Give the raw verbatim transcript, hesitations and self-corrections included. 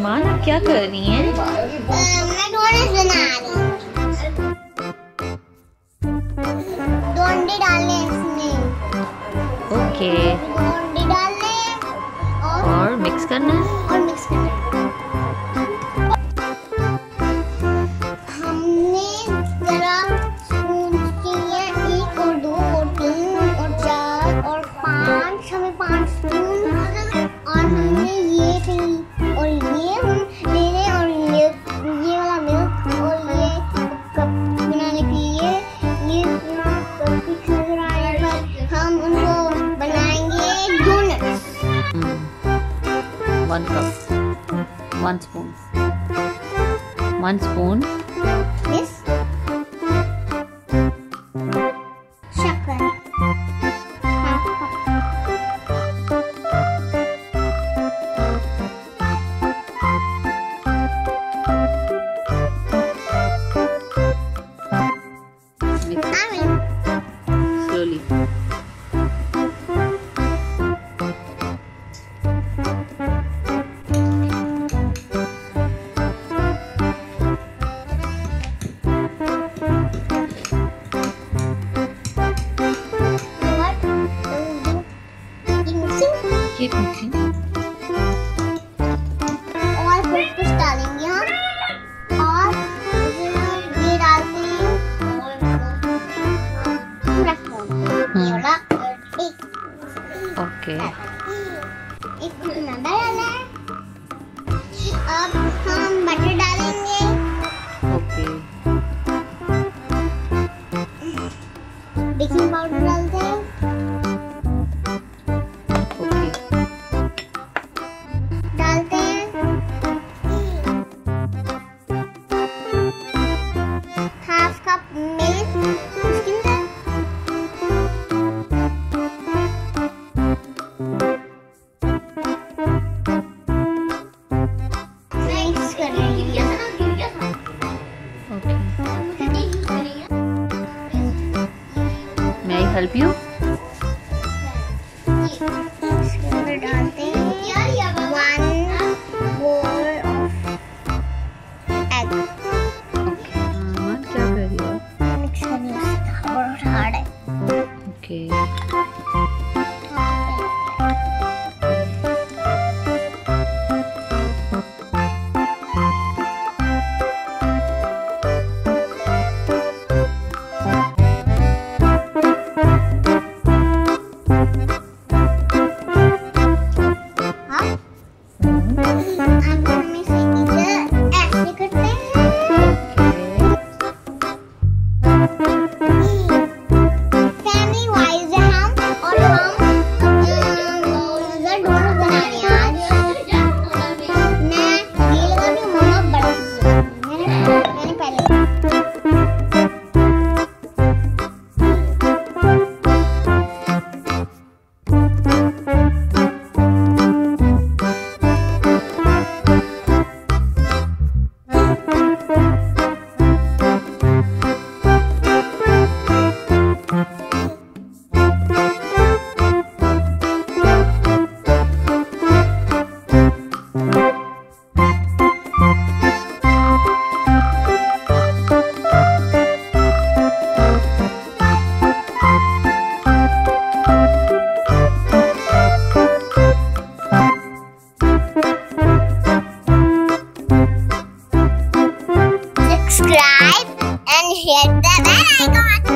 ईमान आप क्या कर रही हैं? मैं डोनट्स बना रही हूँ। डोंडे डालने इसमें। ओके। डोंडे डालने और और मिक्स करना है। और मिक्स करना है। हमने जरा स्पून चाहिए, एक और दो और तीन और चार और पाँच, हमें पाँच स्पून। और हमने ये चाहिए और ये हम ले रहे हैं और ये ये वाला मिल्क और ये कप बनाने के लिए ये अपना कप फिक्स नजर आ रहा है, पर हम उनको बनाएंगे doughnuts. One cup, one spoon, one spoon This शक्कर half cup। mix it slowly. Keep mixing. और कुछ कुछ डालेंगे हम और ये डालते हैं पूरा स्पून। ये वाला एक ओके। एक मैदा डाला है। अब हम बटर डालेंगे। ओके। बेकिंग पाउडर डालते हैं। ओके। डालते हैं हाफ कप मिल्क। उसके अंदर मिक्स कर लेंगे। Okay. May I help you? इसके अंदर डालते हैं one bowl of egg. Okay. ईमान क्या कर रही हो? मिक्स करने से बहुत हार्ड है। ओके। अब हम इसे इधर ऐसे करते हैं। फैमिली वाइज है हम और हम उधर डोनट बनाने आज। मैं ये लगा रही हूँ, मम्मा बड़ा मैंने मैंने पहले subscribe and hit the bell icon.